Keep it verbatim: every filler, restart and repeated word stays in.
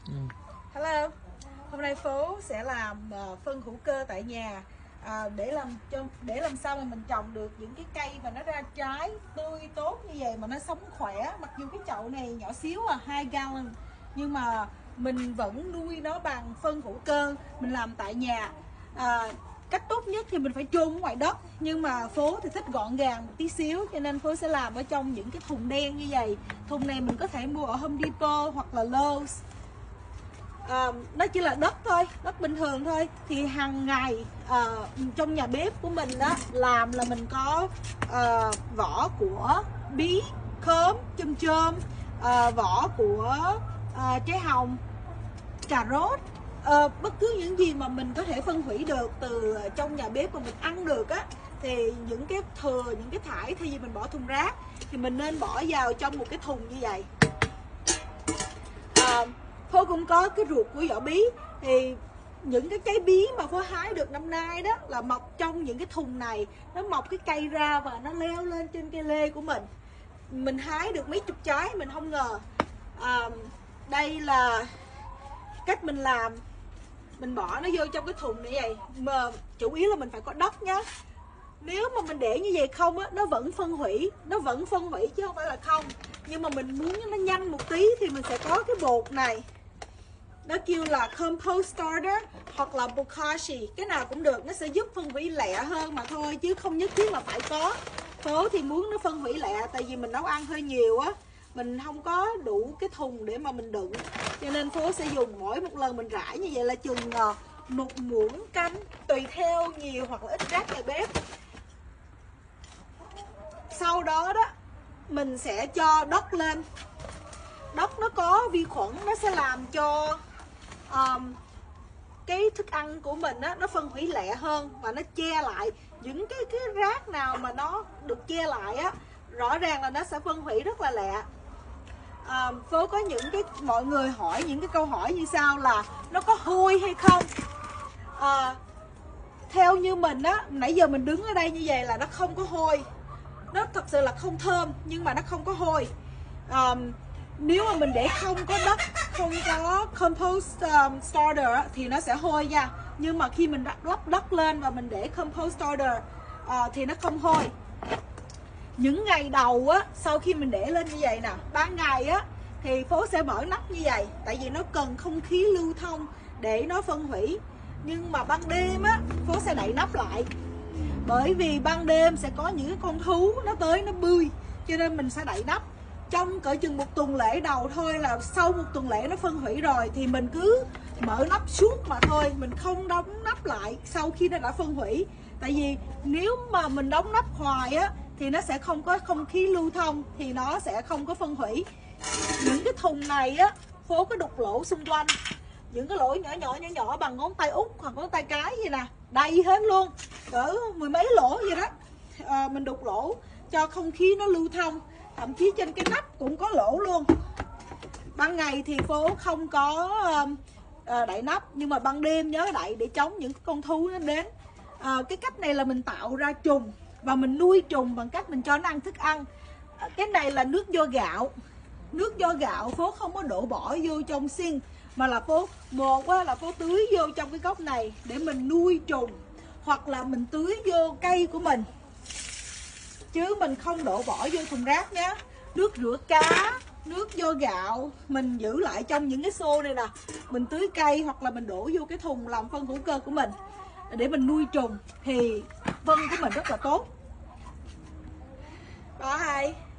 Ừ. Hello, hôm nay Phố sẽ làm uh, phân hữu cơ tại nhà à, để làm cho để làm sao mà mình trồng được những cái cây mà nó ra trái tươi tốt như vậy mà nó sống khỏe. Mặc dù cái chậu này nhỏ xíu à, hai gallon, nhưng mà mình vẫn nuôi nó bằng phân hữu cơ, mình làm tại nhà. À, cách tốt nhất thì mình phải chôn ở ngoài đất, nhưng mà Phố thì thích gọn gàng một tí xíu, cho nên Phố sẽ làm ở trong những cái thùng đen như vậy. Thùng này mình có thể mua ở Home Depot hoặc là Lowe's. À, nó chỉ là đất thôi, đất bình thường thôi. Thì hàng ngày à, trong nhà bếp của mình đó làm là mình có à, vỏ của bí, khóm, chôm chôm, à, vỏ của à, trái hồng, cà rốt, à, bất cứ những gì mà mình có thể phân hủy được từ trong nhà bếp mà mình ăn được á, thì những cái thừa, những cái thải thay vì mình bỏ thùng rác thì mình nên bỏ vào trong một cái thùng như vậy. à, Phố cũng có cái ruột của vỏ bí, thì những cái trái bí mà Phố hái được năm nay đó là mọc trong những cái thùng này. Nó mọc cái cây ra và nó leo lên trên cây lê của mình. Mình hái được mấy chục trái mình không ngờ. à, Đây là cách mình làm. Mình bỏ nó vô trong cái thùng này vậy, mà chủ yếu là mình phải có đất nhá. Nếu mà mình để như vậy không á, nó vẫn phân hủy, nó vẫn phân hủy chứ không phải là không. Nhưng mà mình muốn nó nhanh một tí thì mình sẽ có cái bột này. Nó kêu là compost starter hoặc là bokashi, cái nào cũng được, nó sẽ giúp phân hủy lẹ hơn mà thôi, chứ không nhất thiết là phải có. Phố thì muốn nó phân hủy lẹ, tại vì mình nấu ăn hơi nhiều á, mình không có đủ cái thùng để mà mình đựng, cho nên Phố sẽ dùng mỗi một lần mình rải như vậy là chừng một muỗng canh, tùy theo nhiều hoặc là ít rác nhà bếp. Sau đó đó mình sẽ cho đất lên. Đất nó có vi khuẩn, nó sẽ làm cho um, cái thức ăn của mình á, nó phân hủy lẹ hơn và nó che lại những cái cái rác nào mà nó được che lại á, rõ ràng là nó sẽ phân hủy rất là lẹ. À, Phố có những cái mọi người hỏi những cái câu hỏi như sau là nó có hôi hay không. À, theo như mình á, nãy giờ mình đứng ở đây như vậy là nó không có hôi, nó thật sự là không thơm nhưng mà nó không có hôi. À, nếu mà mình để không có đất, không có compost um, starter thì nó sẽ hôi nha. Nhưng mà khi mình lắp đất lên và mình để compost starter uh, thì nó không hôi. Những ngày đầu á, sau khi mình để lên như vậy nè, ban ngày á thì Phố sẽ mở nắp như vậy, tại vì nó cần không khí lưu thông để nó phân hủy. Nhưng mà ban đêm á, Phố sẽ đậy nắp lại, bởi vì ban đêm sẽ có những con thú nó tới nó bươi, cho nên mình sẽ đậy nắp. Trong cỡ chừng một tuần lễ đầu thôi, là sau một tuần lễ nó phân hủy rồi thì mình cứ mở nắp suốt mà thôi, mình không đóng nắp lại sau khi nó đã phân hủy. Tại vì nếu mà mình đóng nắp hoài á thì nó sẽ không có không khí lưu thông, thì nó sẽ không có phân hủy. Những cái thùng này á, Phố có đục lỗ xung quanh, những cái lỗ nhỏ nhỏ nhỏ nhỏ bằng ngón tay út hoặc ngón tay cái gì nè, đầy hết luôn, cỡ mười mấy lỗ vậy đó. À, mình đục lỗ cho không khí nó lưu thông, thậm chí trên cái nắp cũng có lỗ luôn. Ban ngày thì Phố không có uh, đậy nắp, nhưng mà ban đêm nhớ đậy để chống những con thú nó đến. Uh, cái cách này là mình tạo ra trùng và mình nuôi trùng bằng cách mình cho nó ăn thức ăn. Uh, cái này là nước vo gạo. Nước vo gạo Phố không có đổ bỏ vô trong sink, mà là Phố một á, là Phố tưới vô trong cái cốc này để mình nuôi trùng, hoặc là mình tưới vô cây của mình, chứ mình không đổ bỏ vô thùng rác nhé. Nước rửa cá, nước vo gạo mình giữ lại trong những cái xô này nè, mình tưới cây hoặc là mình đổ vô cái thùng làm phân hữu cơ của mình để mình nuôi trùng, thì phân của mình rất là tốt. Đó hay.